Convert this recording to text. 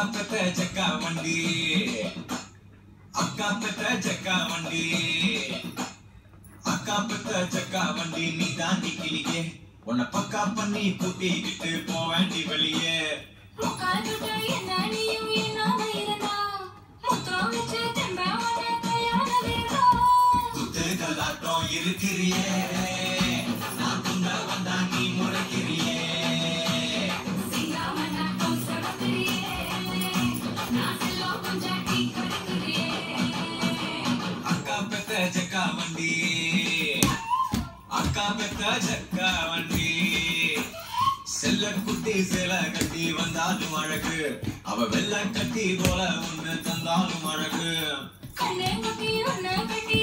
பெத்த ஜக்கா வண்டி அக்கா பெத்த ஜக்கா வண்டி அக்கா பெத்த ஜக்கா வண்டி நீ தாண்டி கிளியே உன்னை பக்கா பண்ணி கூட்டிக்கிட்டு போவேண்டி வெளியே குத்துகளாட்டம் இருக்கிறியே நான் குந்த வந்தா நீ முறைக்கிறியே அக்கா பெத்த ஜக்கா வண்டி அக்கா பெத்த ஜக்கா வண்டி செல்ல குட்டி சேல கட்டி வந்தாலும் அழகு அவ வெள்ள கட்டி போல ஒண்ணு தந்தாலும் அழகு கண்ணே குட்டி ஒண்ணு கட்டி